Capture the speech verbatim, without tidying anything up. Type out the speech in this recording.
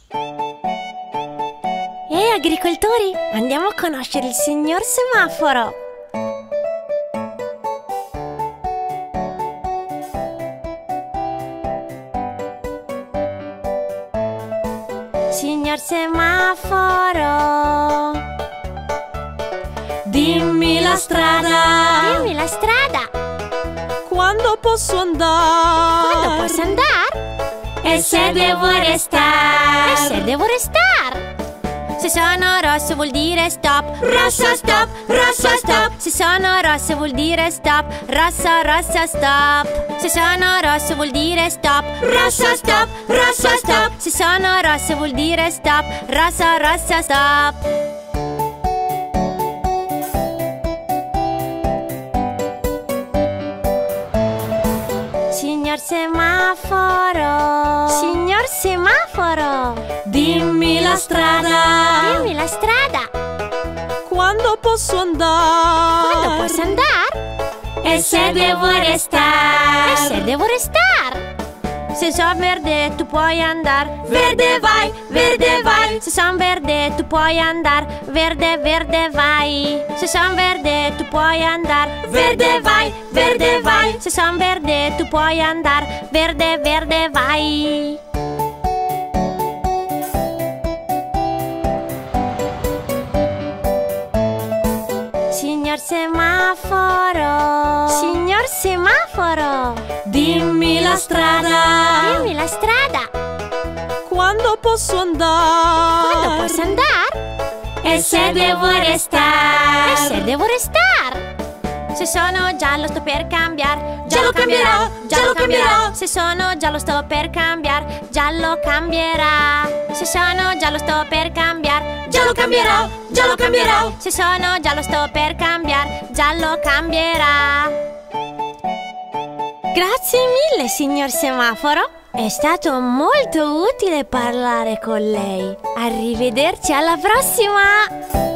Ehi agricoltori, andiamo a conoscere il signor Semaforo. Signor Semaforo, dimmi la strada. dimmi la strada. Quando posso andare? Quando posso andare? E se devo restare? E se devo restare? Se sono rosso vuol dire stop. Rosso stop, rosso stop. Se sono rosso vuol dire stop. Rosso, rosso, stop. Se sono rosso vuol dire stop. Rosso stop, rosso stop. Se sono rosso vuol dire stop. Rosso, rosso, stop. Signor Semaforo, signor Semaforo, dimmi la strada. dimmi la strada. Quando posso andare? Quando posso andare? E se devo restare? E se devo restare? Se son verde tu puoi andare. Verde vai, verde vai. Se son verde tu puoi andare. Verde, verde vai. Se son verde tu puoi andare. Verde vai, verde vai. Se son verde tu puoi andare. Verde, verde vai. Signor Semaforo, signor Semaforo, dimmi la strada. dimmi la strada. Quando posso andare? Quando posso andare? E se devo restare? E se devo restare? Se sono giallo sto per cambiare. Giallo cambierà, giallo cambierà. Se sono giallo sto per cambiare. Giallo cambierà. Se sono giallo sto per cambiare. Giallo cambierà, giallo cambierà. Se sono giallo sto per cambiare. Giallo cambierà. Grazie mille, signor Semaforo. È stato molto utile parlare con lei. Arrivederci alla prossima!